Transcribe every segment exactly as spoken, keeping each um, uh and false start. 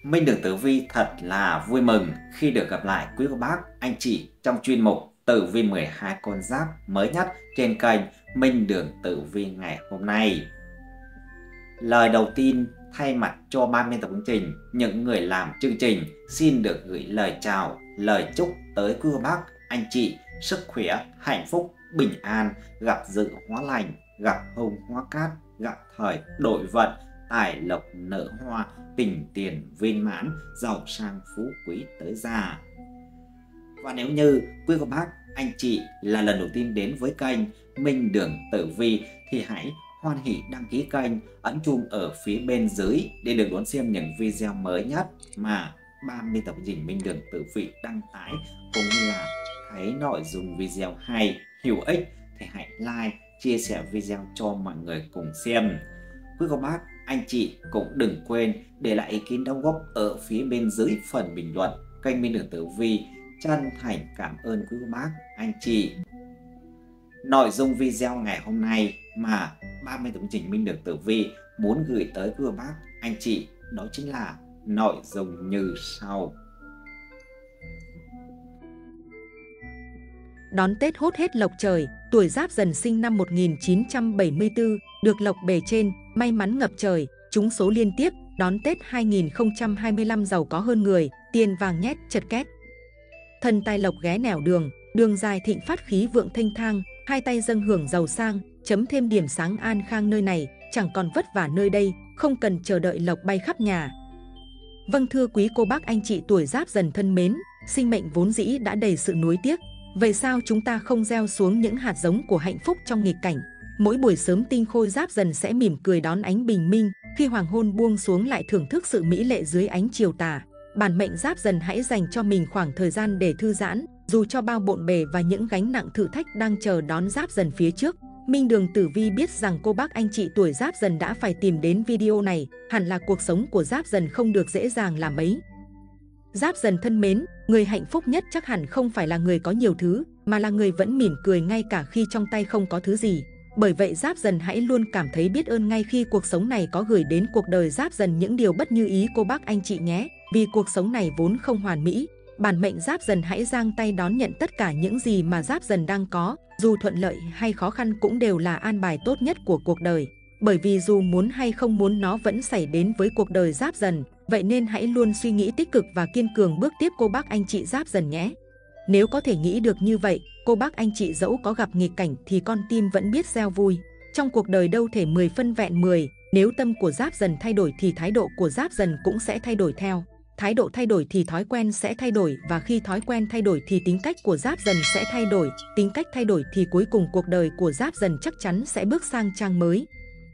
Minh Đường Tử Vi thật là vui mừng khi được gặp lại quý cô bác, anh chị trong chuyên mục Tử Vi mười hai con giáp mới nhất trên kênh Minh Đường Tử Vi ngày hôm nay. Lời đầu tiên, thay mặt cho ban biên tập chương trình, những người làm chương trình xin được gửi lời chào, lời chúc tới quý cô bác, anh chị sức khỏe, hạnh phúc, bình an, gặp dự hóa lành, gặp hồng hóa cát, gặp thời đổi vận, tài lộc nở hoa, tình tiền viên mãn, giàu sang phú quý tới già. Và nếu như quý cô bác, anh chị là lần đầu tiên đến với kênh Minh Đường Tử Vi thì hãy hoan hỉ đăng ký kênh, ấn chuông ở phía bên dưới để được đón xem những video mới nhất mà ban biên tập chương trình Minh Đường Tử Vi đăng tải, cũng như là thấy nội dung video hay, hữu ích thì hãy like, chia sẻ video cho mọi người cùng xem. Quý cô bác, anh chị cũng đừng quên để lại ý kiến đóng góp ở phía bên dưới phần bình luận. Kênh Minh Đường Tử Vi chân thành cảm ơn quý cô bác, anh chị. Nội dung video ngày hôm nay mà ban biên tập chương trình Minh Đường Tử Vi muốn gửi tới quý cô bác, anh chị đó chính là nội dung như sau. Đón Tết hốt hết lộc trời, tuổi Giáp Dần sinh năm một nghìn chín trăm bảy mươi tư, được lộc bề trên, may mắn ngập trời, trúng số liên tiếp, đón Tết hai nghìn không trăm hai mươi lăm giàu có hơn người, tiền vàng nhét chật két. Thần tài lộc ghé nẻo đường, đường dài thịnh phát khí vượng thênh thang, hai tay dâng hưởng giàu sang, chấm thêm điểm sáng an khang nơi này, chẳng còn vất vả nơi đây, không cần chờ đợi lộc bay khắp nhà. Vâng, thưa quý cô bác anh chị tuổi Giáp Dần thân mến, sinh mệnh vốn dĩ đã đầy sự nuối tiếc. Vậy sao chúng ta không gieo xuống những hạt giống của hạnh phúc trong nghịch cảnh? Mỗi buổi sớm tinh khôi Giáp Dần sẽ mỉm cười đón ánh bình minh, khi hoàng hôn buông xuống lại thưởng thức sự mỹ lệ dưới ánh chiều tà. Bản mệnh Giáp Dần hãy dành cho mình khoảng thời gian để thư giãn, dù cho bao bộn bề và những gánh nặng thử thách đang chờ đón Giáp Dần phía trước. Minh Đường Tử Vi biết rằng cô bác anh chị tuổi Giáp Dần đã phải tìm đến video này, hẳn là cuộc sống của Giáp Dần không được dễ dàng là mấy. Giáp Dần thân mến, người hạnh phúc nhất chắc hẳn không phải là người có nhiều thứ, mà là người vẫn mỉm cười ngay cả khi trong tay không có thứ gì. Bởi vậy Giáp Dần hãy luôn cảm thấy biết ơn ngay khi cuộc sống này có gửi đến cuộc đời Giáp Dần những điều bất như ý cô bác anh chị nhé. Vì cuộc sống này vốn không hoàn mỹ, bản mệnh Giáp Dần hãy giang tay đón nhận tất cả những gì mà Giáp Dần đang có, dù thuận lợi hay khó khăn cũng đều là an bài tốt nhất của cuộc đời. Bởi vì dù muốn hay không muốn nó vẫn xảy đến với cuộc đời Giáp Dần, vậy nên hãy luôn suy nghĩ tích cực và kiên cường bước tiếp cô bác anh chị Giáp Dần nhé. Nếu có thể nghĩ được như vậy, cô bác anh chị dẫu có gặp nghịch cảnh thì con tim vẫn biết gieo vui. Trong cuộc đời đâu thể mười phân vẹn mười, nếu tâm của Giáp Dần thay đổi thì thái độ của Giáp Dần cũng sẽ thay đổi theo. Thái độ thay đổi thì thói quen sẽ thay đổi, và khi thói quen thay đổi thì tính cách của Giáp Dần sẽ thay đổi. Tính cách thay đổi thì cuối cùng cuộc đời của Giáp Dần chắc chắn sẽ bước sang trang mới.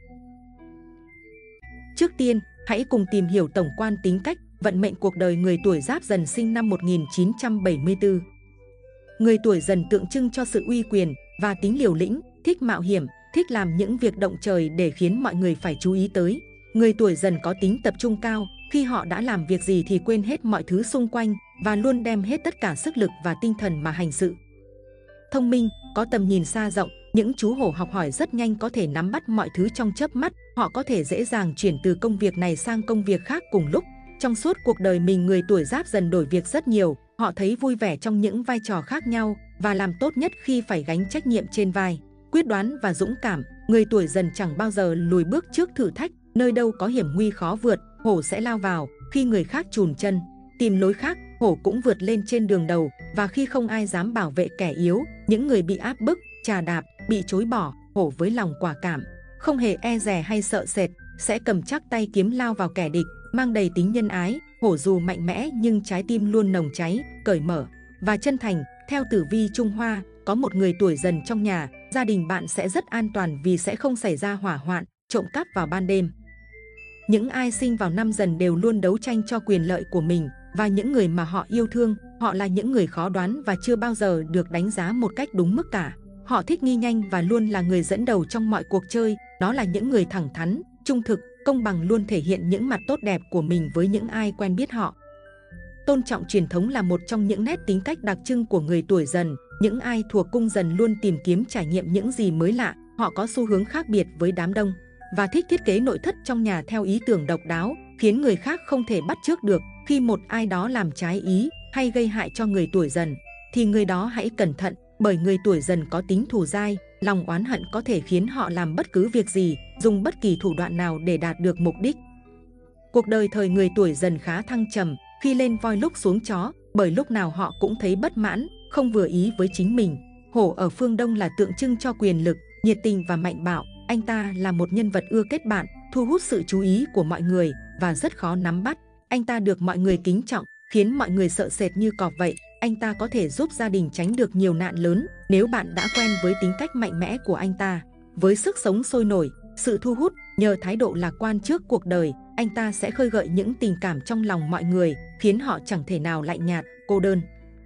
Trước tiên, hãy cùng tìm hiểu tổng quan tính cách, vận mệnh cuộc đời người tuổi Giáp Dần sinh năm một nghìn chín trăm bảy mươi tư. Người tuổi Dần tượng trưng cho sự uy quyền và tính liều lĩnh, thích mạo hiểm, thích làm những việc động trời để khiến mọi người phải chú ý tới. Người tuổi Dần có tính tập trung cao, khi họ đã làm việc gì thì quên hết mọi thứ xung quanh và luôn đem hết tất cả sức lực và tinh thần mà hành sự. Thông minh, có tầm nhìn xa rộng, những chú hổ học hỏi rất nhanh có thể nắm bắt mọi thứ trong chớp mắt, họ có thể dễ dàng chuyển từ công việc này sang công việc khác cùng lúc. Trong suốt cuộc đời mình, người tuổi Giáp Dần đổi việc rất nhiều, họ thấy vui vẻ trong những vai trò khác nhau và làm tốt nhất khi phải gánh trách nhiệm trên vai. Quyết đoán và dũng cảm, người tuổi Dần chẳng bao giờ lùi bước trước thử thách, nơi đâu có hiểm nguy khó vượt, hổ sẽ lao vào, khi người khác chùn chân, tìm lối khác, hổ cũng vượt lên trên đường đầu, và khi không ai dám bảo vệ kẻ yếu, những người bị áp bức, chà đạp, bị chối bỏ, hổ với lòng quả cảm, không hề e dè hay sợ sệt, sẽ cầm chắc tay kiếm lao vào kẻ địch, mang đầy tính nhân ái. Hổ dù mạnh mẽ nhưng trái tim luôn nồng cháy, cởi mở và chân thành. Theo tử vi Trung Hoa, có một người tuổi Dần trong nhà, gia đình bạn sẽ rất an toàn vì sẽ không xảy ra hỏa hoạn, trộm cắp vào ban đêm. Những ai sinh vào năm Dần đều luôn đấu tranh cho quyền lợi của mình và những người mà họ yêu thương. Họ là những người khó đoán và chưa bao giờ được đánh giá một cách đúng mức cả. Họ thích nghi nhanh và luôn là người dẫn đầu trong mọi cuộc chơi. Đó là những người thẳng thắn, trung thực, công bằng, luôn thể hiện những mặt tốt đẹp của mình với những ai quen biết họ. Tôn trọng truyền thống là một trong những nét tính cách đặc trưng của người tuổi Dần. Những ai thuộc cung Dần luôn tìm kiếm trải nghiệm những gì mới lạ. Họ có xu hướng khác biệt với đám đông và thích thiết kế nội thất trong nhà theo ý tưởng độc đáo. khiến người khác không thể bắt chước được. Khi một ai đó làm trái ý hay gây hại cho người tuổi Dần, thì người đó hãy cẩn thận, bởi người tuổi Dần có tính thù dai, lòng oán hận có thể khiến họ làm bất cứ việc gì, dùng bất kỳ thủ đoạn nào để đạt được mục đích. Cuộc đời thời người tuổi Dần khá thăng trầm, khi lên voi lúc xuống chó, bởi lúc nào họ cũng thấy bất mãn, không vừa ý với chính mình. Hổ ở phương Đông là tượng trưng cho quyền lực, nhiệt tình và mạnh bạo. Anh ta là một nhân vật ưa kết bạn, thu hút sự chú ý của mọi người và rất khó nắm bắt. Anh ta được mọi người kính trọng, khiến mọi người sợ sệt như cọp vậy. Anh ta có thể giúp gia đình tránh được nhiều nạn lớn nếu bạn đã quen với tính cách mạnh mẽ của anh ta. Với sức sống sôi nổi, sự thu hút, nhờ thái độ lạc quan trước cuộc đời, anh ta sẽ khơi gợi những tình cảm trong lòng mọi người, khiến họ chẳng thể nào lạnh nhạt, cô đơn.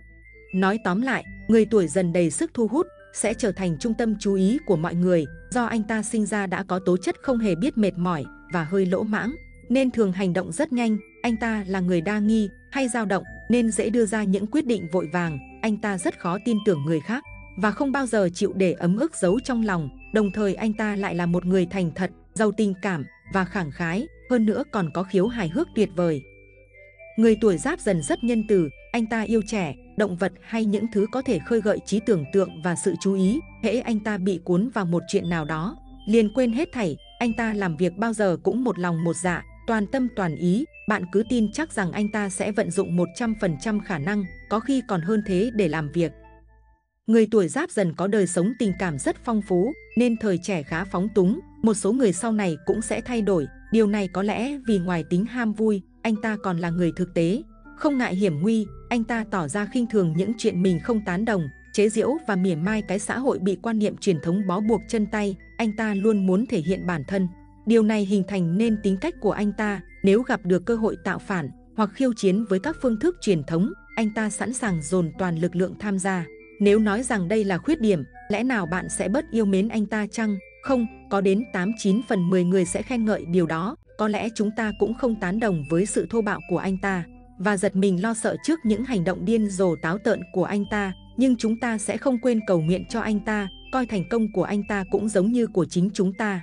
Nói tóm lại, người tuổi Dần đầy sức thu hút, sẽ trở thành trung tâm chú ý của mọi người, do anh ta sinh ra đã có tố chất không hề biết mệt mỏi và hơi lỗ mãng, nên thường hành động rất nhanh. Anh ta là người đa nghi hay dao động, nên dễ đưa ra những quyết định vội vàng. Anh ta rất khó tin tưởng người khác và không bao giờ chịu để ấm ức giấu trong lòng. Đồng thời anh ta lại là một người thành thật, giàu tình cảm và khẳng khái, hơn nữa còn có khiếu hài hước tuyệt vời. Người tuổi Giáp Dần rất nhân từ, anh ta yêu trẻ, động vật hay những thứ có thể khơi gợi trí tưởng tượng và sự chú ý. Hễ anh ta bị cuốn vào một chuyện nào đó, liền quên hết thảy. Anh ta làm việc bao giờ cũng một lòng một dạ, toàn tâm toàn ý. Bạn cứ tin chắc rằng anh ta sẽ vận dụng một trăm phần trăm khả năng, có khi còn hơn thế để làm việc. Người tuổi Giáp Dần có đời sống tình cảm rất phong phú, nên thời trẻ khá phóng túng. Một số người sau này cũng sẽ thay đổi. Điều này có lẽ vì ngoài tính ham vui, anh ta còn là người thực tế. Không ngại hiểm nguy, anh ta tỏ ra khinh thường những chuyện mình không tán đồng, chế giễu và mỉa mai cái xã hội bị quan niệm truyền thống bó buộc chân tay. Anh ta luôn muốn thể hiện bản thân. Điều này hình thành nên tính cách của anh ta. Nếu gặp được cơ hội tạo phản hoặc khiêu chiến với các phương thức truyền thống, anh ta sẵn sàng dồn toàn lực lượng tham gia. Nếu nói rằng đây là khuyết điểm, lẽ nào bạn sẽ bớt yêu mến anh ta chăng? Không, có đến tám chín phần mười người sẽ khen ngợi điều đó. Có lẽ chúng ta cũng không tán đồng với sự thô bạo của anh ta và giật mình lo sợ trước những hành động điên rồ táo tợn của anh ta, nhưng chúng ta sẽ không quên cầu nguyện cho anh ta, coi thành công của anh ta cũng giống như của chính chúng ta.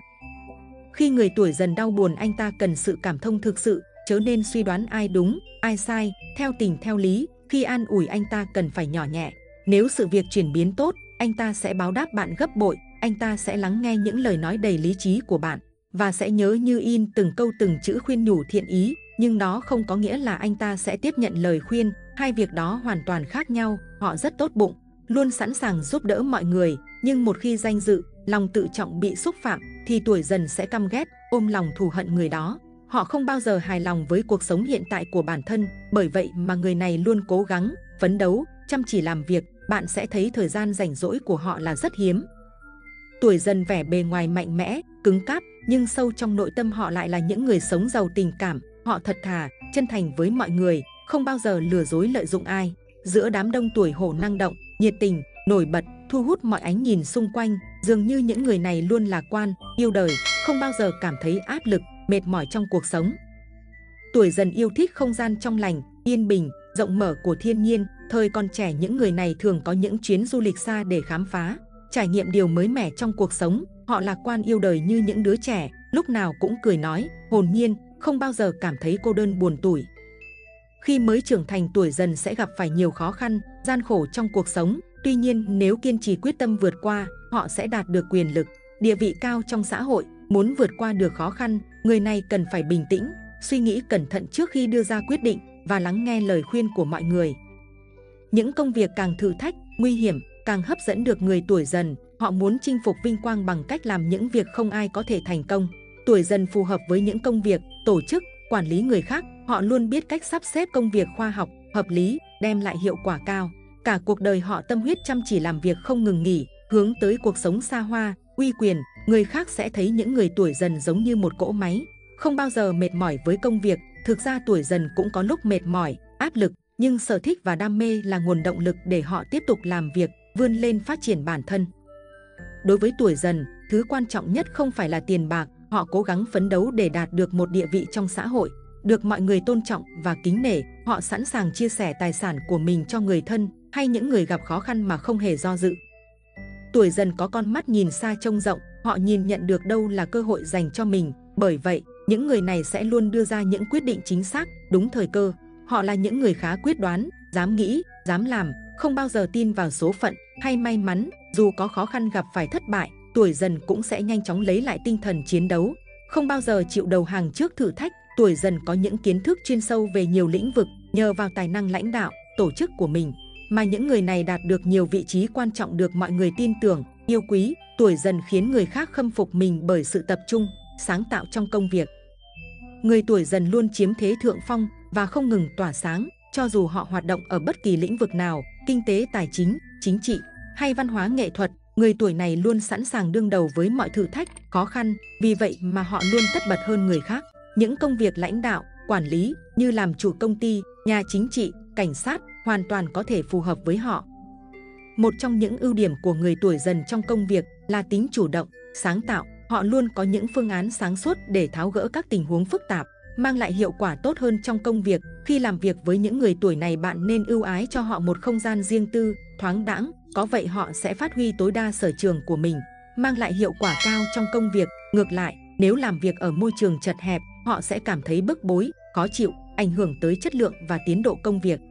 Khi người tuổi Dần đau buồn, anh ta cần sự cảm thông thực sự, chớ nên suy đoán ai đúng, ai sai, theo tình theo lý. Khi an ủi, anh ta cần phải nhỏ nhẹ. Nếu sự việc chuyển biến tốt, anh ta sẽ báo đáp bạn gấp bội. Anh ta sẽ lắng nghe những lời nói đầy lý trí của bạn và sẽ nhớ như in từng câu từng chữ khuyên nhủ thiện ý, nhưng đó không có nghĩa là anh ta sẽ tiếp nhận lời khuyên. Hai việc đó hoàn toàn khác nhau. Họ rất tốt bụng, luôn sẵn sàng giúp đỡ mọi người, nhưng một khi danh dự, lòng tự trọng bị xúc phạm thì tuổi Dần sẽ căm ghét, ôm lòng thù hận người đó. Họ không bao giờ hài lòng với cuộc sống hiện tại của bản thân, bởi vậy mà người này luôn cố gắng, phấn đấu, chăm chỉ làm việc. Bạn sẽ thấy thời gian rảnh rỗi của họ là rất hiếm. Tuổi Dần vẻ bề ngoài mạnh mẽ, cứng cáp, nhưng sâu trong nội tâm họ lại là những người sống giàu tình cảm. Họ thật thà, chân thành với mọi người, không bao giờ lừa dối lợi dụng ai. Giữa đám đông tuổi Hổ năng động, nhiệt tình, nổi bật, thu hút mọi ánh nhìn xung quanh, dường như những người này luôn lạc quan, yêu đời, không bao giờ cảm thấy áp lực, mệt mỏi trong cuộc sống. Tuổi Dần yêu thích không gian trong lành, yên bình, rộng mở của thiên nhiên. Thời còn trẻ, những người này thường có những chuyến du lịch xa để khám phá, trải nghiệm điều mới mẻ trong cuộc sống. Họ lạc quan yêu đời như những đứa trẻ, lúc nào cũng cười nói, hồn nhiên, không bao giờ cảm thấy cô đơn buồn tủi. Khi mới trưởng thành, tuổi Dần sẽ gặp phải nhiều khó khăn, gian khổ trong cuộc sống. Tuy nhiên, nếu kiên trì quyết tâm vượt qua, họ sẽ đạt được quyền lực, địa vị cao trong xã hội. Muốn vượt qua được khó khăn, người này cần phải bình tĩnh, suy nghĩ cẩn thận trước khi đưa ra quyết định và lắng nghe lời khuyên của mọi người. Những công việc càng thử thách, nguy hiểm, càng hấp dẫn được người tuổi Dần. Họ muốn chinh phục vinh quang bằng cách làm những việc không ai có thể thành công. Tuổi Dần phù hợp với những công việc, tổ chức, quản lý người khác. Họ luôn biết cách sắp xếp công việc khoa học, hợp lý, đem lại hiệu quả cao. Cả cuộc đời họ tâm huyết chăm chỉ làm việc không ngừng nghỉ, hướng tới cuộc sống xa hoa, uy quyền. Người khác sẽ thấy những người tuổi Dần giống như một cỗ máy, không bao giờ mệt mỏi với công việc. Thực ra tuổi Dần cũng có lúc mệt mỏi, áp lực, nhưng sở thích và đam mê là nguồn động lực để họ tiếp tục làm việc, vươn lên phát triển bản thân. Đối với tuổi Dần, thứ quan trọng nhất không phải là tiền bạc. Họ cố gắng phấn đấu để đạt được một địa vị trong xã hội, được mọi người tôn trọng và kính nể. Họ sẵn sàng chia sẻ tài sản của mình cho người thân hay những người gặp khó khăn mà không hề do dự. Tuổi Dần có con mắt nhìn xa trông rộng, họ nhìn nhận được đâu là cơ hội dành cho mình. Bởi vậy, những người này sẽ luôn đưa ra những quyết định chính xác, đúng thời cơ. Họ là những người khá quyết đoán, dám nghĩ, dám làm, không bao giờ tin vào số phận hay may mắn. Dù có khó khăn gặp phải thất bại, tuổi Dần cũng sẽ nhanh chóng lấy lại tinh thần chiến đấu, không bao giờ chịu đầu hàng trước thử thách. Tuổi Dần có những kiến thức chuyên sâu về nhiều lĩnh vực, nhờ vào tài năng lãnh đạo, tổ chức của mình mà những người này đạt được nhiều vị trí quan trọng, được mọi người tin tưởng, yêu quý. Tuổi Dần khiến người khác khâm phục mình bởi sự tập trung, sáng tạo trong công việc. Người tuổi Dần luôn chiếm thế thượng phong và không ngừng tỏa sáng, cho dù họ hoạt động ở bất kỳ lĩnh vực nào, kinh tế, tài chính, chính trị hay văn hóa nghệ thuật. Người tuổi này luôn sẵn sàng đương đầu với mọi thử thách, khó khăn, vì vậy mà họ luôn tất bật hơn người khác. Những công việc lãnh đạo, quản lý như làm chủ công ty, nhà chính trị, cảnh sát hoàn toàn có thể phù hợp với họ. Một trong những ưu điểm của người tuổi Dần trong công việc là tính chủ động, sáng tạo. Họ luôn có những phương án sáng suốt để tháo gỡ các tình huống phức tạp, mang lại hiệu quả tốt hơn trong công việc. Khi làm việc với những người tuổi này, bạn nên ưu ái cho họ một không gian riêng tư, thoáng đãng, có vậy họ sẽ phát huy tối đa sở trường của mình, mang lại hiệu quả cao trong công việc. Ngược lại, nếu làm việc ở môi trường chật hẹp, họ sẽ cảm thấy bức bối, khó chịu, ảnh hưởng tới chất lượng và tiến độ công việc.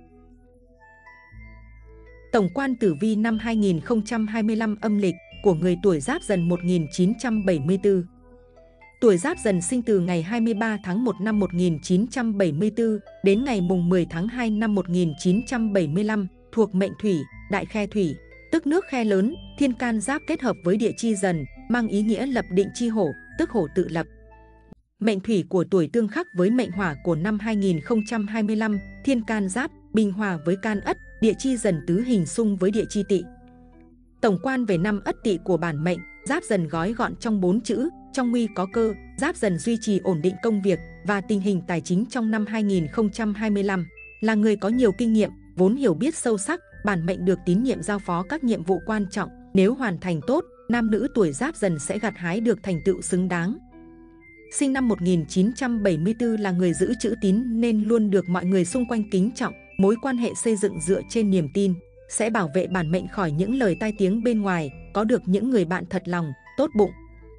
Tổng quan tử vi năm hai nghìn không trăm hai mươi lăm âm lịch của người tuổi Giáp Dần một nghìn chín trăm bảy mươi tư. Tuổi Giáp Dần sinh từ ngày hai mươi ba tháng một năm một nghìn chín trăm bảy mươi tư đến ngày mùng mười tháng hai năm một nghìn chín trăm bảy mươi lăm, thuộc mệnh Thủy, đại khe Thủy, tức nước khe lớn. Thiên can Giáp kết hợp với địa chi Dần, mang ý nghĩa lập định chi hổ, tức hổ tự lập. Mệnh Thủy của tuổi tương khắc với mệnh Hỏa của năm hai nghìn không trăm hai mươi lăm, thiên can Giáp bình hòa với can Ất, địa chi Dần tứ hình xung với địa chi Tỵ. Tổng quan về năm Ất Tỵ của bản mệnh, Giáp Dần gói gọn trong bốn chữ: trong nguy có cơ. Giáp Dần duy trì ổn định công việc và tình hình tài chính trong năm hai nghìn không trăm hai mươi lăm. Là người có nhiều kinh nghiệm, vốn hiểu biết sâu sắc, bản mệnh được tín nhiệm giao phó các nhiệm vụ quan trọng. Nếu hoàn thành tốt, nam nữ tuổi Giáp Dần sẽ gặt hái được thành tựu xứng đáng. Sinh năm một nghìn chín trăm bảy mươi tư là người giữ chữ tín nên luôn được mọi người xung quanh kính trọng. Mối quan hệ xây dựng dựa trên niềm tin sẽ bảo vệ bản mệnh khỏi những lời tai tiếng bên ngoài, có được những người bạn thật lòng, tốt bụng.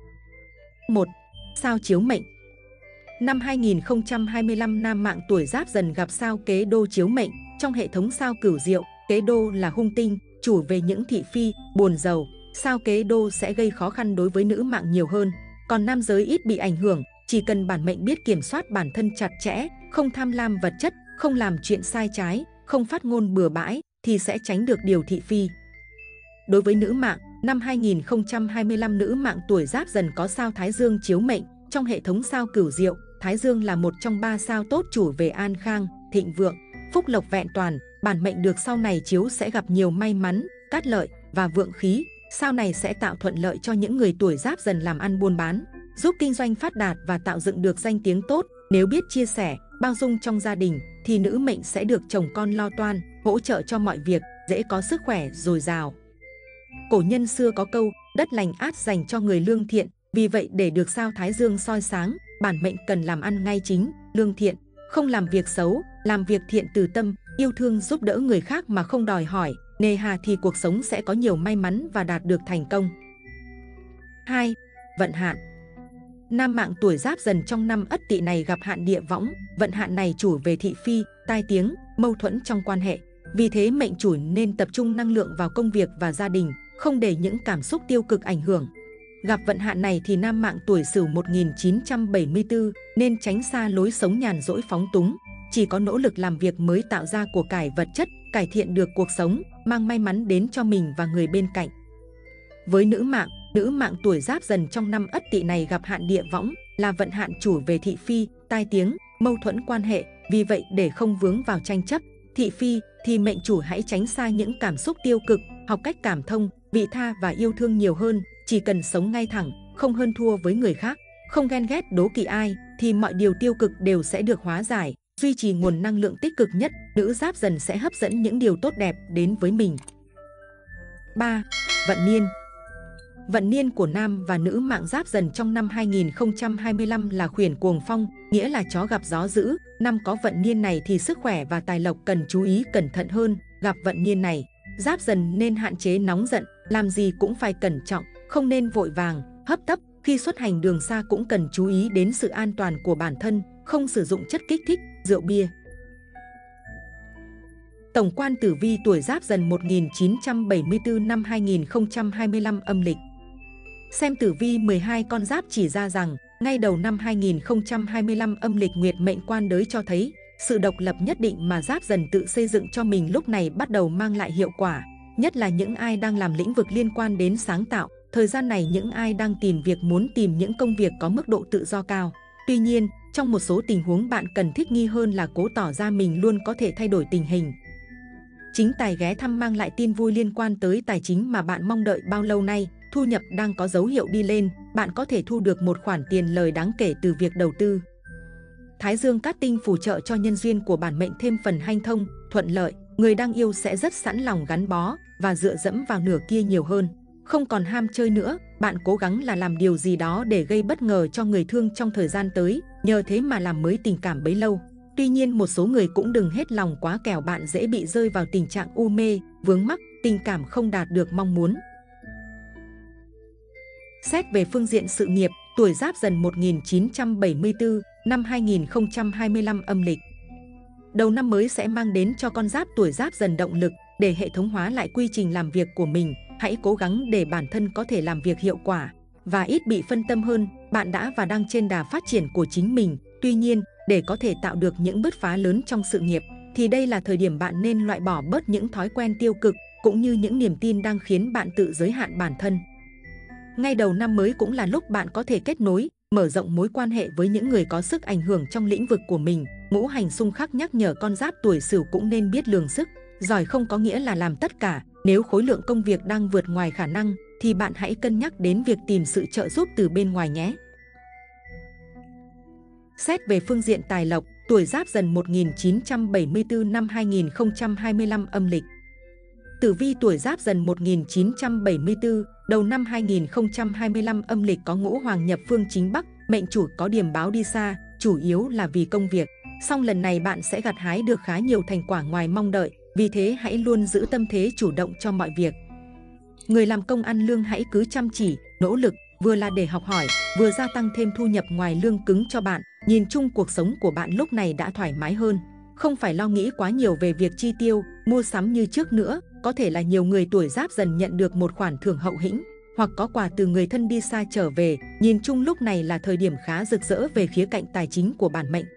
một. Sao chiếu mệnh. Năm hai nghìn không trăm hai mươi lăm, nam mạng tuổi Giáp Dần gặp sao Kế Đô chiếu mệnh. Trong hệ thống sao Cửu Diệu, Kế Đô là hung tinh, chủ về những thị phi, buồn giàu. Sao Kế Đô sẽ gây khó khăn đối với nữ mạng nhiều hơn, còn nam giới ít bị ảnh hưởng. Chỉ cần bản mệnh biết kiểm soát bản thân chặt chẽ, không tham lam vật chất, không làm chuyện sai trái, không phát ngôn bừa bãi, thì sẽ tránh được điều thị phi. Đối với nữ mạng, năm hai nghìn không trăm hai mươi lăm, nữ mạng tuổi Giáp Dần có sao Thái Dương chiếu mệnh. Trong hệ thống sao Cửu Diệu, Thái Dương là một trong ba sao tốt chủ về an khang, thịnh vượng, phúc lộc vẹn toàn. Bản mệnh được sao này chiếu sẽ gặp nhiều may mắn, cát lợi và vượng khí. Sao này sẽ tạo thuận lợi cho những người tuổi Giáp Dần làm ăn buôn bán, giúp kinh doanh phát đạt và tạo dựng được danh tiếng tốt. Nếu biết chia sẻ, bao dung trong gia đình thì nữ mệnh sẽ được chồng con lo toan, hỗ trợ cho mọi việc, dễ có sức khỏe dồi dào. Cổ nhân xưa có câu đất lành át dành cho người lương thiện, vì vậy để được sao Thái Dương soi sáng, bản mệnh cần làm ăn ngay chính, lương thiện, không làm việc xấu, làm việc thiện từ tâm, yêu thương giúp đỡ người khác mà không đòi hỏi, nề hà thì cuộc sống sẽ có nhiều may mắn và đạt được thành công. hai. Vận hạn. Nam mạng tuổi Giáp Dần trong năm Ất Tỵ này gặp hạn địa võng. Vận hạn này chủ về thị phi, tai tiếng, mâu thuẫn trong quan hệ. Vì thế mệnh chủ nên tập trung năng lượng vào công việc và gia đình, không để những cảm xúc tiêu cực ảnh hưởng. Gặp vận hạn này thì nam mạng tuổi Sửu một nghìn chín trăm bảy mươi tư nên tránh xa lối sống nhàn rỗi phóng túng. Chỉ có nỗ lực làm việc mới tạo ra của cải vật chất, cải thiện được cuộc sống, mang may mắn đến cho mình và người bên cạnh. Với nữ mạng, nữ mạng tuổi Giáp Dần trong năm Ất Tỵ này gặp hạn địa võng là vận hạn chủ về thị phi, tai tiếng, mâu thuẫn quan hệ. Vì vậy để không vướng vào tranh chấp, thị phi thì mệnh chủ hãy tránh xa những cảm xúc tiêu cực, học cách cảm thông, vị tha và yêu thương nhiều hơn. Chỉ cần sống ngay thẳng, không hơn thua với người khác, không ghen ghét đố kỵ ai thì mọi điều tiêu cực đều sẽ được hóa giải. Duy trì nguồn năng lượng tích cực nhất, nữ Giáp Dần sẽ hấp dẫn những điều tốt đẹp đến với mình. ba. Vận niên. Vận niên của nam và nữ mạng Giáp Dần trong năm hai nghìn không trăm hai mươi lăm là khuyển cuồng phong, nghĩa là chó gặp gió dữ. Năm có vận niên này thì sức khỏe và tài lộc cần chú ý cẩn thận hơn. Gặp vận niên này, Giáp Dần nên hạn chế nóng giận, làm gì cũng phải cẩn trọng, không nên vội vàng, hấp tấp. Khi xuất hành đường xa cũng cần chú ý đến sự an toàn của bản thân, không sử dụng chất kích thích, rượu bia. Tổng quan tử vi tuổi Giáp Dần một nghìn chín trăm bảy mươi tư năm hai nghìn không trăm hai mươi lăm âm lịch. Xem tử vi mười hai con giáp chỉ ra rằng, ngay đầu năm hai nghìn không trăm hai mươi lăm âm lịch nguyệt mệnh quan đới cho thấy, sự độc lập nhất định mà Giáp Dần tự xây dựng cho mình lúc này bắt đầu mang lại hiệu quả, nhất là những ai đang làm lĩnh vực liên quan đến sáng tạo. Thời gian này những ai đang tìm việc muốn tìm những công việc có mức độ tự do cao. Tuy nhiên, trong một số tình huống bạn cần thích nghi hơn là cố tỏ ra mình luôn có thể thay đổi tình hình. Chính tài ghé thăm mang lại tin vui liên quan tới tài chính mà bạn mong đợi bao lâu nay. Thu nhập đang có dấu hiệu đi lên, bạn có thể thu được một khoản tiền lời đáng kể từ việc đầu tư. Thái Dương cát tinh phù trợ cho nhân duyên của bản mệnh thêm phần hanh thông, thuận lợi. Người đang yêu sẽ rất sẵn lòng gắn bó và dựa dẫm vào nửa kia nhiều hơn. Không còn ham chơi nữa, bạn cố gắng là làm điều gì đó để gây bất ngờ cho người thương trong thời gian tới, nhờ thế mà làm mới tình cảm bấy lâu. Tuy nhiên một số người cũng đừng hết lòng quá kẻo bạn dễ bị rơi vào tình trạng u mê, vướng mắc, tình cảm không đạt được mong muốn. Xét về phương diện sự nghiệp, tuổi Giáp Dần một nghìn chín trăm bảy mươi tư năm hai nghìn không trăm hai mươi lăm âm lịch. Đầu năm mới sẽ mang đến cho con giáp tuổi Giáp Dần động lực để hệ thống hóa lại quy trình làm việc của mình. Hãy cố gắng để bản thân có thể làm việc hiệu quả và ít bị phân tâm hơn. Bạn đã và đang trên đà phát triển của chính mình. Tuy nhiên, để có thể tạo được những bứt phá lớn trong sự nghiệp, thì đây là thời điểm bạn nên loại bỏ bớt những thói quen tiêu cực cũng như những niềm tin đang khiến bạn tự giới hạn bản thân. Ngay đầu năm mới cũng là lúc bạn có thể kết nối, mở rộng mối quan hệ với những người có sức ảnh hưởng trong lĩnh vực của mình. Ngũ hành xung khắc nhắc nhở con giáp tuổi Sửu cũng nên biết lường sức. Giỏi không có nghĩa là làm tất cả. Nếu khối lượng công việc đang vượt ngoài khả năng, thì bạn hãy cân nhắc đến việc tìm sự trợ giúp từ bên ngoài nhé. Xét về phương diện tài lộc, tuổi Giáp Dần một nghìn chín trăm bảy mươi tư năm hai nghìn không trăm hai mươi lăm âm lịch. Tử vi tuổi Giáp Dần một nghìn chín trăm bảy mươi tư, đầu năm hai nghìn không trăm hai mươi lăm âm lịch có ngũ hoàng nhập phương chính Bắc, mệnh chủ có điểm báo đi xa, chủ yếu là vì công việc. Song lần này bạn sẽ gặt hái được khá nhiều thành quả ngoài mong đợi, vì thế hãy luôn giữ tâm thế chủ động cho mọi việc. Người làm công ăn lương hãy cứ chăm chỉ, nỗ lực, vừa là để học hỏi, vừa gia tăng thêm thu nhập ngoài lương cứng cho bạn. Nhìn chung cuộc sống của bạn lúc này đã thoải mái hơn, không phải lo nghĩ quá nhiều về việc chi tiêu, mua sắm như trước nữa. Có thể là nhiều người tuổi Giáp Dần nhận được một khoản thưởng hậu hĩnh, hoặc có quà từ người thân đi xa trở về. Nhìn chung lúc này là thời điểm khá rực rỡ về khía cạnh tài chính của bản mệnh.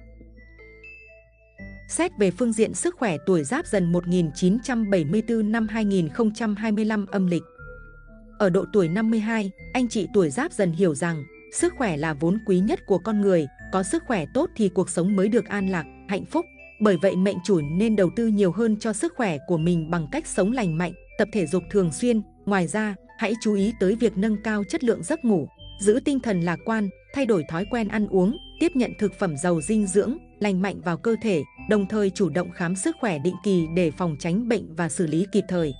Xét về phương diện sức khỏe, tuổi Giáp Dần một nghìn chín trăm bảy mươi tư năm hai nghìn không trăm hai mươi lăm âm lịch. Ở độ tuổi năm mươi hai, anh chị tuổi Giáp Dần hiểu rằng sức khỏe là vốn quý nhất của con người. Có sức khỏe tốt thì cuộc sống mới được an lạc, hạnh phúc. Bởi vậy mệnh chủ nên đầu tư nhiều hơn cho sức khỏe của mình bằng cách sống lành mạnh, tập thể dục thường xuyên. Ngoài ra, hãy chú ý tới việc nâng cao chất lượng giấc ngủ, giữ tinh thần lạc quan, thay đổi thói quen ăn uống, tiếp nhận thực phẩm giàu dinh dưỡng, lành mạnh vào cơ thể, đồng thời chủ động khám sức khỏe định kỳ để phòng tránh bệnh và xử lý kịp thời.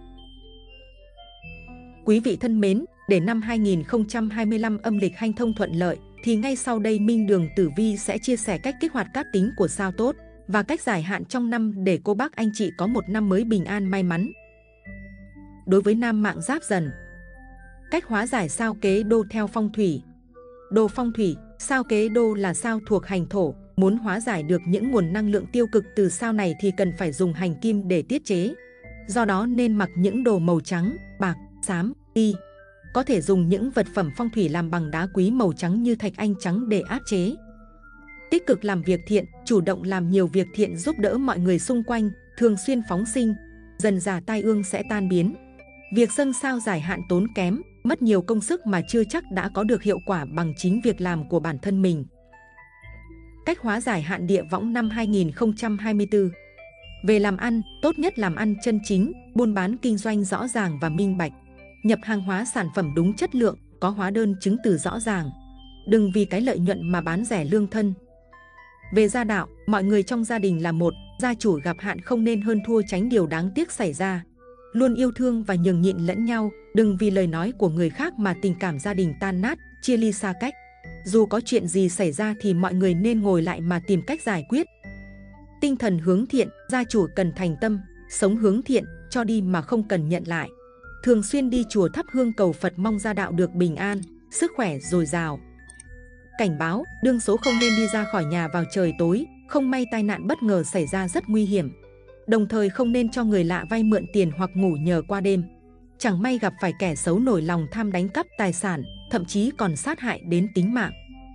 Quý vị thân mến, để năm hai nghìn không trăm hai mươi lăm âm lịch hanh thông thuận lợi, thì ngay sau đây Minh Đường Tử Vi sẽ chia sẻ cách kích hoạt cát tính của sao tốt và cách giải hạn trong năm để cô bác anh chị có một năm mới bình an may mắn. Đối với nam mạng Giáp Dần, cách hóa giải sao kế đô theo phong thủy. Đồ phong thủy, sao kế đô là sao thuộc hành thổ. Muốn hóa giải được những nguồn năng lượng tiêu cực từ sao này thì cần phải dùng hành kim để tiết chế. Do đó nên mặc những đồ màu trắng, bạc, xám, y. Có thể dùng những vật phẩm phong thủy làm bằng đá quý màu trắng như thạch anh trắng để áp chế. Tích cực làm việc thiện, chủ động làm nhiều việc thiện giúp đỡ mọi người xung quanh, thường xuyên phóng sinh, dần dà tai ương sẽ tan biến. Việc dâng sao giải hạn tốn kém, mất nhiều công sức mà chưa chắc đã có được hiệu quả bằng chính việc làm của bản thân mình. Cách hóa giải hạn địa võng năm hai nghìn không trăm hai mươi tư. Về làm ăn, tốt nhất làm ăn chân chính, buôn bán kinh doanh rõ ràng và minh bạch. Nhập hàng hóa sản phẩm đúng chất lượng, có hóa đơn chứng từ rõ ràng. Đừng vì cái lợi nhuận mà bán rẻ lương thân. Về gia đạo, mọi người trong gia đình là một, gia chủ gặp hạn không nên hơn thua, tránh điều đáng tiếc xảy ra. Luôn yêu thương và nhường nhịn lẫn nhau, đừng vì lời nói của người khác mà tình cảm gia đình tan nát, chia ly xa cách. Dù có chuyện gì xảy ra thì mọi người nên ngồi lại mà tìm cách giải quyết. Tinh thần hướng thiện, gia chủ cần thành tâm, sống hướng thiện, cho đi mà không cần nhận lại. Thường xuyên đi chùa thắp hương cầu Phật mong gia đạo được bình an. sức khỏe dồi dào. Cảnh báo, đương số không nên đi ra khỏi nhà vào trời tối, không may tai nạn bất ngờ xảy ra rất nguy hiểm. Đồng thời không nên cho người lạ vay mượn tiền hoặc ngủ nhờ qua đêm. Chẳng may gặp phải kẻ xấu nổi lòng tham đánh cắp tài sản, thậm chí còn sát hại đến tính mạng.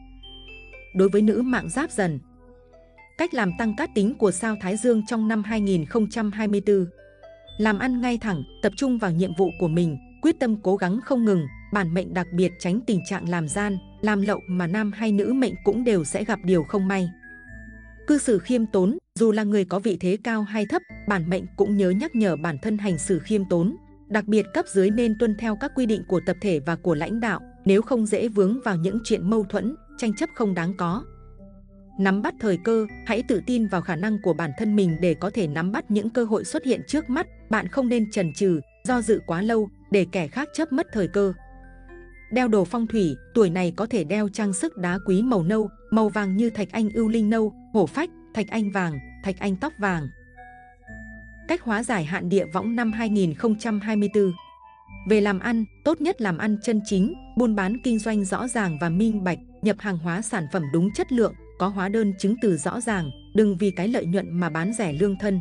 Đối với nữ mạng Giáp Dần, cách làm tăng cát tính của sao Thái Dương trong năm hai nghìn không trăm hai mươi tư. Làm ăn ngay thẳng, tập trung vào nhiệm vụ của mình, quyết tâm cố gắng không ngừng, bản mệnh đặc biệt tránh tình trạng làm gian, làm lậu mà nam hay nữ mệnh cũng đều sẽ gặp điều không may. Cư xử khiêm tốn, dù là người có vị thế cao hay thấp, bản mệnh cũng nhớ nhắc nhở bản thân hành xử khiêm tốn. Đặc biệt cấp dưới nên tuân theo các quy định của tập thể và của lãnh đạo, nếu không dễ vướng vào những chuyện mâu thuẫn, tranh chấp không đáng có. Nắm bắt thời cơ, hãy tự tin vào khả năng của bản thân mình để có thể nắm bắt những cơ hội xuất hiện trước mắt. Bạn không nên chần chừ, do dự quá lâu để kẻ khác chớp mất thời cơ. Đeo đồ phong thủy, tuổi này có thể đeo trang sức đá quý màu nâu, màu vàng như thạch anh ưu linh nâu, hổ phách, thạch anh vàng, thạch anh tóc vàng. Cách hóa giải hạn địa võng năm hai nghìn không trăm hai mươi tư. Về làm ăn, tốt nhất làm ăn chân chính, buôn bán kinh doanh rõ ràng và minh bạch, nhập hàng hóa sản phẩm đúng chất lượng, có hóa đơn chứng từ rõ ràng, đừng vì cái lợi nhuận mà bán rẻ lương thân.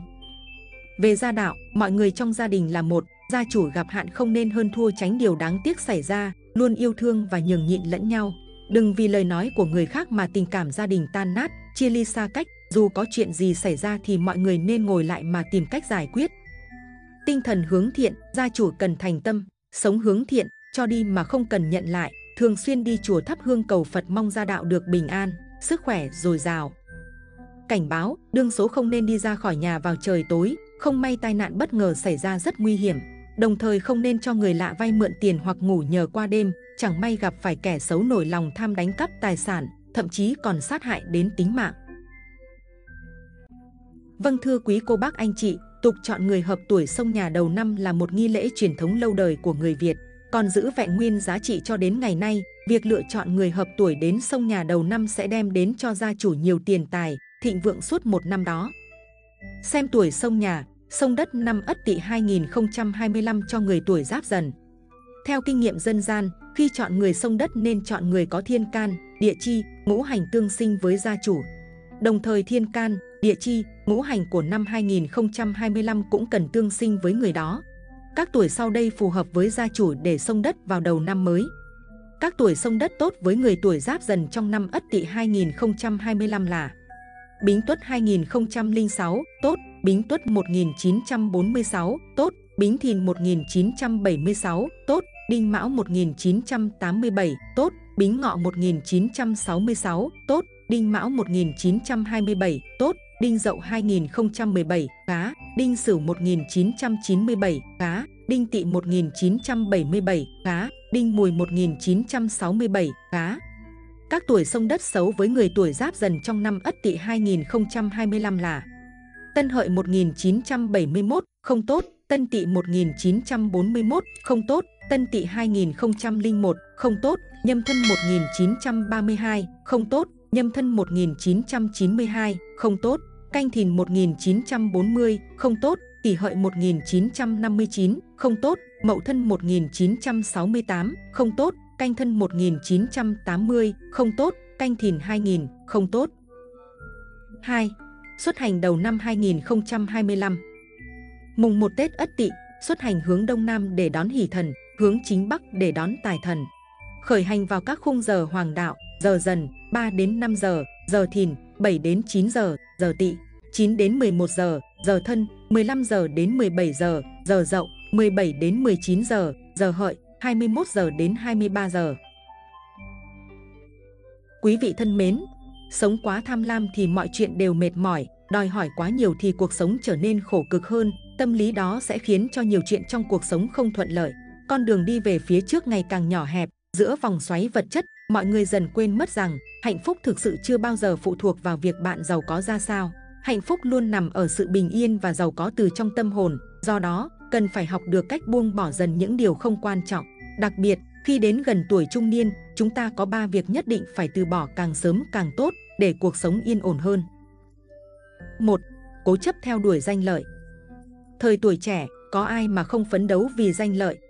Về gia đạo, mọi người trong gia đình là một, gia chủ gặp hạn không nên hơn thua tránh điều đáng tiếc xảy ra, luôn yêu thương và nhường nhịn lẫn nhau. Đừng vì lời nói của người khác mà tình cảm gia đình tan nát, chia ly xa cách, dù có chuyện gì xảy ra thì mọi người nên ngồi lại mà tìm cách giải quyết. Tinh thần hướng thiện, gia chủ cần thành tâm, sống hướng thiện, cho đi mà không cần nhận lại, thường xuyên đi chùa thắp hương cầu Phật mong gia đạo được bình an, sức khỏe dồi dào. Cảnh báo, đương số không nên đi ra khỏi nhà vào trời tối, không may tai nạn bất ngờ xảy ra rất nguy hiểm. Đồng thời không nên cho người lạ vay mượn tiền hoặc ngủ nhờ qua đêm, chẳng may gặp phải kẻ xấu nổi lòng tham đánh cắp tài sản, thậm chí còn sát hại đến tính mạng. Vâng thưa quý cô bác anh chị, tục chọn người hợp tuổi xông nhà đầu năm là một nghi lễ truyền thống lâu đời của người Việt, còn giữ vẹn nguyên giá trị cho đến ngày nay. Việc lựa chọn người hợp tuổi đến xông nhà đầu năm sẽ đem đến cho gia chủ nhiều tiền tài, thịnh vượng suốt một năm đó. Xem tuổi xông nhà, xông đất năm Ất Tỵ hai nghìn không trăm hai mươi lăm cho người tuổi Giáp Dần. Theo kinh nghiệm dân gian, khi chọn người xông đất nên chọn người có thiên can, địa chi, ngũ hành tương sinh với gia chủ. Đồng thời thiên can, địa chi, ngũ hành của năm hai nghìn không trăm hai mươi lăm cũng cần tương sinh với người đó. Các tuổi sau đây phù hợp với gia chủ để xông đất vào đầu năm mới. Các tuổi xông đất tốt với người tuổi Giáp Dần trong năm Ất Tỵ hai nghìn không trăm hai mươi lăm là Bính Tuất hai nghìn không trăm lẻ sáu, tốt, Bính Tuất một nghìn chín trăm bốn mươi sáu, tốt, Bính Thìn một nghìn chín trăm bảy mươi sáu, tốt, Đinh Mão một nghìn chín trăm tám mươi bảy, tốt, Bính Ngọ một nghìn chín trăm sáu mươi sáu, tốt, Đinh Mão một nghìn chín trăm hai mươi bảy, tốt, Đinh Dậu hai nghìn không trăm mười bảy, cá, Đinh Sửu một nghìn chín trăm chín mươi bảy, cá, Đinh Tỵ một nghìn chín trăm bảy mươi bảy, cá, Đinh Mùi một nghìn chín trăm sáu mươi bảy, cá. Các tuổi xông đất xấu với người tuổi Giáp Dần trong năm Ất Tỵ hai nghìn không trăm hai mươi lăm là Tân Hợi một nghìn chín trăm bảy mươi mốt, không tốt, Tân Tỵ một nghìn chín trăm bốn mươi mốt, không tốt, Tân Tỵ hai nghìn không trăm lẻ một, không tốt, Nhâm Thân một nghìn chín trăm ba mươi hai, không tốt, Nhâm Thân một nghìn chín trăm chín mươi hai, không tốt, Canh Thìn một nghìn chín trăm bốn mươi, không tốt, Kỷ Hợi một nghìn chín trăm năm mươi chín, không tốt, Mậu Thân một nghìn chín trăm sáu mươi tám, không tốt, Canh Thân một nghìn chín trăm tám mươi, không tốt, Canh Thìn hai nghìn, không tốt. hai. Xuất hành đầu năm hai nghìn không trăm hai mươi lăm. Mùng một Tết Ất Tỵ, xuất hành hướng Đông Nam để đón Hỷ Thần, hướng chính Bắc để đón Tài Thần. Khởi hành vào các khung giờ hoàng đạo, giờ Dần, ba đến năm giờ, giờ Thìn, bảy đến chín giờ, giờ Tỵ, chín đến mười một giờ, giờ Thân, mười lăm giờ đến mười bảy giờ, giờ Dậu, mười bảy đến mười chín giờ, giờ Hợi, hai mươi mốt giờ đến hai mươi ba giờ. Quý vị thân mến, sống quá tham lam thì mọi chuyện đều mệt mỏi, đòi hỏi quá nhiều thì cuộc sống trở nên khổ cực hơn, tâm lý đó sẽ khiến cho nhiều chuyện trong cuộc sống không thuận lợi. Con đường đi về phía trước ngày càng nhỏ hẹp, giữa vòng xoáy vật chất, mọi người dần quên mất rằng hạnh phúc thực sự chưa bao giờ phụ thuộc vào việc bạn giàu có ra sao. Hạnh phúc luôn nằm ở sự bình yên và giàu có từ trong tâm hồn, do đó cần phải học được cách buông bỏ dần những điều không quan trọng. Đặc biệt, khi đến gần tuổi trung niên, chúng ta có ba việc nhất định phải từ bỏ càng sớm càng tốt để cuộc sống yên ổn hơn. một. Cố chấp theo đuổi danh lợi. Thời tuổi trẻ, có ai mà không phấn đấu vì danh lợi,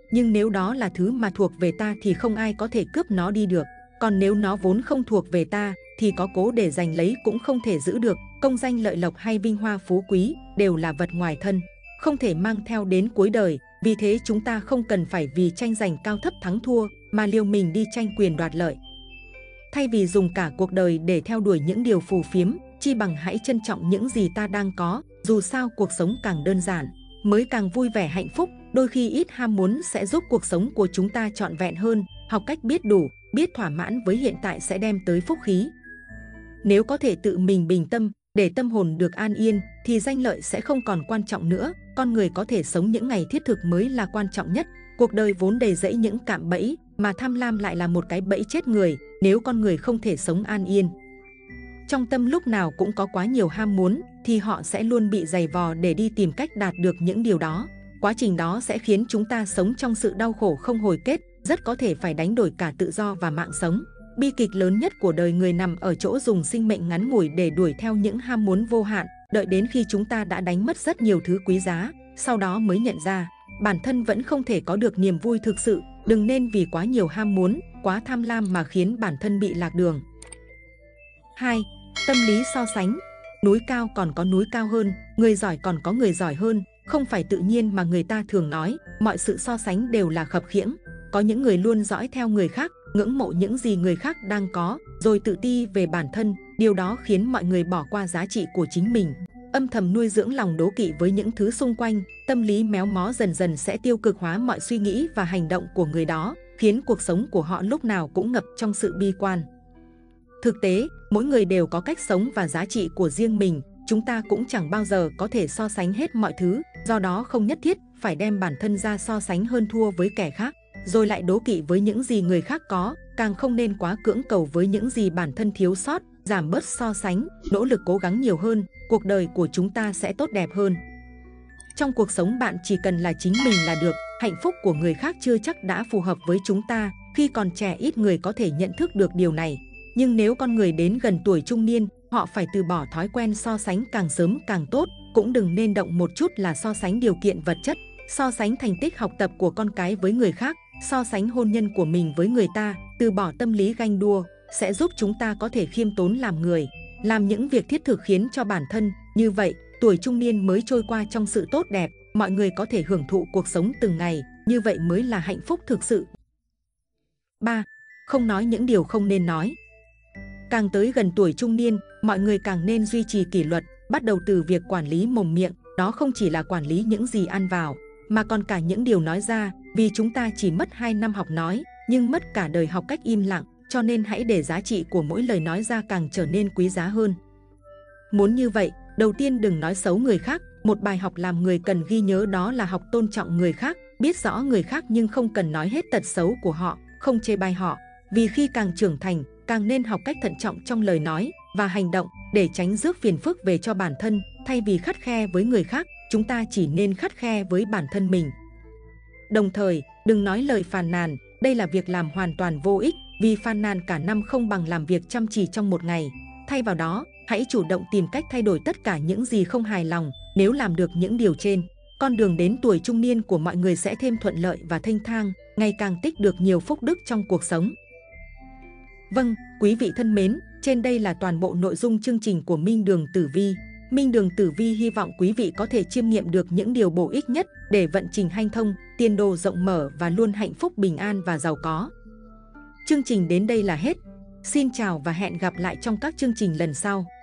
nhưng nếu đó là thứ mà thuộc về ta thì không ai có thể cướp nó đi được. Còn nếu nó vốn không thuộc về ta thì có cố để giành lấy cũng không thể giữ được. Công danh lợi lộc hay vinh hoa phú quý đều là vật ngoài thân, không thể mang theo đến cuối đời. Vì thế chúng ta không cần phải vì tranh giành cao thấp thắng thua mà liều mình đi tranh quyền đoạt lợi. Thay vì dùng cả cuộc đời để theo đuổi những điều phù phiếm, chi bằng hãy trân trọng những gì ta đang có. Dù sao cuộc sống càng đơn giản mới càng vui vẻ hạnh phúc. Đôi khi ít ham muốn sẽ giúp cuộc sống của chúng ta trọn vẹn hơn. Học cách biết đủ, biết thỏa mãn với hiện tại sẽ đem tới phúc khí. Nếu có thể tự mình bình tâm để tâm hồn được an yên thì danh lợi sẽ không còn quan trọng nữa. Con người có thể sống những ngày thiết thực mới là quan trọng nhất. Cuộc đời vốn đầy rẫy những cạm bẫy, mà tham lam lại là một cái bẫy chết người nếu con người không thể sống an yên. Trong tâm lúc nào cũng có quá nhiều ham muốn thì họ sẽ luôn bị giày vò để đi tìm cách đạt được những điều đó. Quá trình đó sẽ khiến chúng ta sống trong sự đau khổ không hồi kết, rất có thể phải đánh đổi cả tự do và mạng sống. Bi kịch lớn nhất của đời người nằm ở chỗ dùng sinh mệnh ngắn ngủi để đuổi theo những ham muốn vô hạn, đợi đến khi chúng ta đã đánh mất rất nhiều thứ quý giá, sau đó mới nhận ra bản thân vẫn không thể có được niềm vui thực sự. Đừng nên vì quá nhiều ham muốn, quá tham lam mà khiến bản thân bị lạc đường. hai. Tâm lý so sánh. Núi cao còn có núi cao hơn, người giỏi còn có người giỏi hơn. Không phải tự nhiên mà người ta thường nói mọi sự so sánh đều là khập khiễng. Có những người luôn dõi theo người khác, ngưỡng mộ những gì người khác đang có, rồi tự ti về bản thân. Điều đó khiến mọi người bỏ qua giá trị của chính mình, âm thầm nuôi dưỡng lòng đố kỵ với những thứ xung quanh. Tâm lý méo mó dần dần sẽ tiêu cực hóa mọi suy nghĩ và hành động của người đó, khiến cuộc sống của họ lúc nào cũng ngập trong sự bi quan. Thực tế, mỗi người đều có cách sống và giá trị của riêng mình. Chúng ta cũng chẳng bao giờ có thể so sánh hết mọi thứ, do đó không nhất thiết phải đem bản thân ra so sánh hơn thua với kẻ khác, rồi lại đố kỵ với những gì người khác có. Càng không nên quá cưỡng cầu với những gì bản thân thiếu sót. Giảm bớt so sánh, nỗ lực cố gắng nhiều hơn, cuộc đời của chúng ta sẽ tốt đẹp hơn. Trong cuộc sống bạn chỉ cần là chính mình là được. Hạnh phúc của người khác chưa chắc đã phù hợp với chúng ta. Khi còn trẻ ít người có thể nhận thức được điều này. Nhưng nếu con người đến gần tuổi trung niên, họ phải từ bỏ thói quen so sánh càng sớm càng tốt. Cũng đừng nên động một chút là so sánh điều kiện vật chất, so sánh thành tích học tập của con cái với người khác, so sánh hôn nhân của mình với người ta. Từ bỏ tâm lý ganh đua sẽ giúp chúng ta có thể khiêm tốn làm người, làm những việc thiết thực khiến cho bản thân. Như vậy, tuổi trung niên mới trôi qua trong sự tốt đẹp, mọi người có thể hưởng thụ cuộc sống từng ngày, như vậy mới là hạnh phúc thực sự. ba. Không nói những điều không nên nói. Càng tới gần tuổi trung niên, mọi người càng nên duy trì kỷ luật, bắt đầu từ việc quản lý mồm miệng. Đó không chỉ là quản lý những gì ăn vào, mà còn cả những điều nói ra, vì chúng ta chỉ mất hai năm học nói, nhưng mất cả đời học cách im lặng. Cho nên hãy để giá trị của mỗi lời nói ra càng trở nên quý giá hơn. Muốn như vậy, đầu tiên đừng nói xấu người khác. Một bài học làm người cần ghi nhớ đó là học tôn trọng người khác, biết rõ người khác nhưng không cần nói hết tật xấu của họ, không chê bai họ. Vì khi càng trưởng thành, càng nên học cách thận trọng trong lời nói và hành động để tránh rước phiền phức về cho bản thân. Thay vì khắt khe với người khác, chúng ta chỉ nên khắt khe với bản thân mình. Đồng thời, đừng nói lời phàn nàn, đây là việc làm hoàn toàn vô ích. Vì phàn nàn cả năm không bằng làm việc chăm chỉ trong một ngày. Thay vào đó, hãy chủ động tìm cách thay đổi tất cả những gì không hài lòng. Nếu làm được những điều trên, con đường đến tuổi trung niên của mọi người sẽ thêm thuận lợi và thênh thang, ngày càng tích được nhiều phúc đức trong cuộc sống. Vâng, quý vị thân mến, trên đây là toàn bộ nội dung chương trình của Minh Đường Tử Vi. Minh Đường Tử Vi hy vọng quý vị có thể chiêm nghiệm được những điều bổ ích nhất để vận trình hanh thông, tiền đồ rộng mở và luôn hạnh phúc bình an và giàu có. Chương trình đến đây là hết. Xin chào và hẹn gặp lại trong các chương trình lần sau.